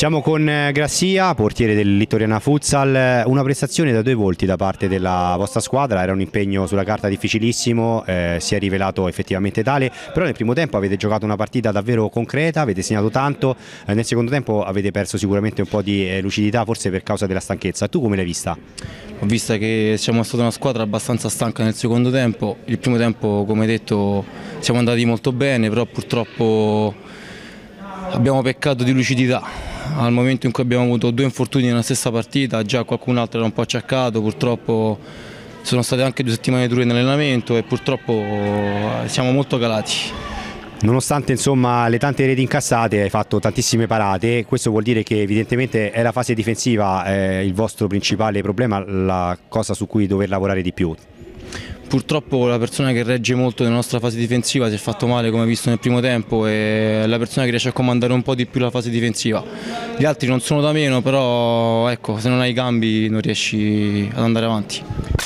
Siamo con Grassia, portiere del Littoriana Futsal, una prestazione da due volti da parte della vostra squadra, era un impegno sulla carta difficilissimo, si è rivelato effettivamente tale, però nel primo tempo avete giocato una partita davvero concreta, avete segnato tanto, nel secondo tempo avete perso sicuramente un po' di lucidità, forse per causa della stanchezza. Tu come l'hai vista? Ho visto che siamo stata una squadra abbastanza stanca nel secondo tempo, il primo tempo come detto siamo andati molto bene, però purtroppo abbiamo peccato di lucidità. Al momento in cui abbiamo avuto due infortuni nella stessa partita, già qualcun altro era un po' acciaccato, purtroppo sono state anche 2 settimane dure in allenamento e purtroppo siamo molto calati. Nonostante insomma le tante reti incassate hai fatto tantissime parate, questo vuol dire che evidentemente è la fase difensiva il vostro principale problema, la cosa su cui dover lavorare di più. Purtroppo la persona che regge molto nella nostra fase difensiva si è fatto male come visto nel primo tempo e è la persona che riesce a comandare un po' di più la fase difensiva. Gli altri non sono da meno, però ecco, se non hai i cambi non riesci ad andare avanti.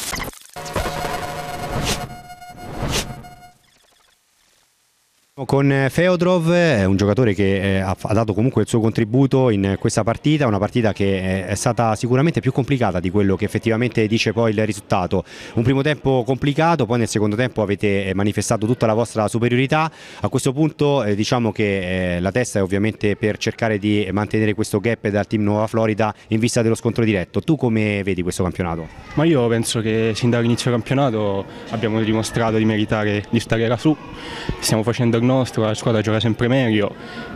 Con Feodorov, un giocatore che ha dato comunque il suo contributo in questa partita, una partita che è stata sicuramente più complicata di quello che effettivamente dice poi il risultato. Un primo tempo complicato, poi nel secondo tempo avete manifestato tutta la vostra superiorità. A questo punto diciamo che la testa è ovviamente per cercare di mantenere questo gap dal team Nuova Florida in vista dello scontro diretto. Tu come vedi questo campionato? Ma io penso che sin dall'inizio del campionato abbiamo dimostrato di meritare di stare lassù, stiamo facendo il nostro, la squadra gioca sempre meglio.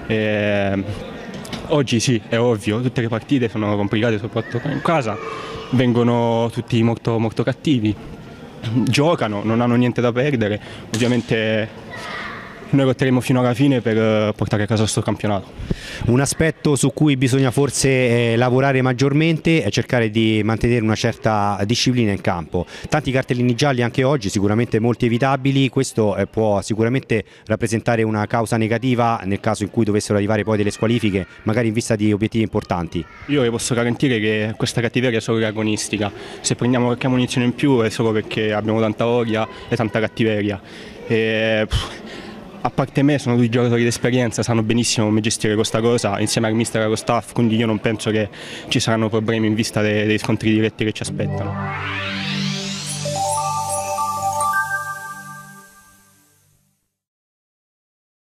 Oggi sì, è ovvio, tutte le partite sono complicate, soprattutto in casa, vengono tutti molto, molto cattivi, giocano, non hanno niente da perdere, ovviamente noi lotteremo fino alla fine per portare a casa questo campionato. Un aspetto su cui bisogna forse lavorare maggiormente è cercare di mantenere una certa disciplina in campo. Tanti cartellini gialli anche oggi, sicuramente molti evitabili, questo può sicuramente rappresentare una causa negativa nel caso in cui dovessero arrivare poi delle squalifiche, magari in vista di obiettivi importanti. Io le posso garantire che questa cattiveria è solo agonistica, se prendiamo qualche munizione in più è solo perché abbiamo tanta voglia e tanta cattiveria. A parte me sono 2 giocatori di esperienza, sanno benissimo come gestire questa cosa insieme al mister e allo staff, quindi io non penso che ci saranno problemi in vista dei scontri diretti che ci aspettano.